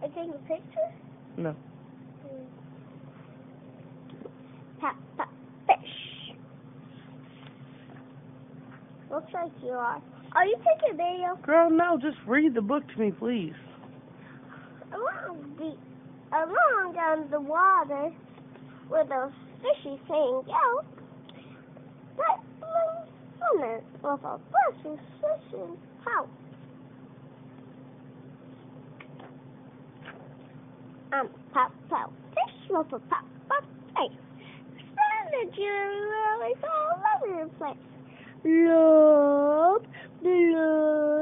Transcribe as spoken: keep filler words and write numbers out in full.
I take a picture? No. Mm. Tap, tap, fish. Looks like you are. Are you taking a video? Girl, no, just read the book to me, please. I want to be along down the water where the fishy thing go. But I'm swimming with a bunch of fishing pout. I'm pout pout fish with a pout pout face. Spinach really all over the place. Love, love.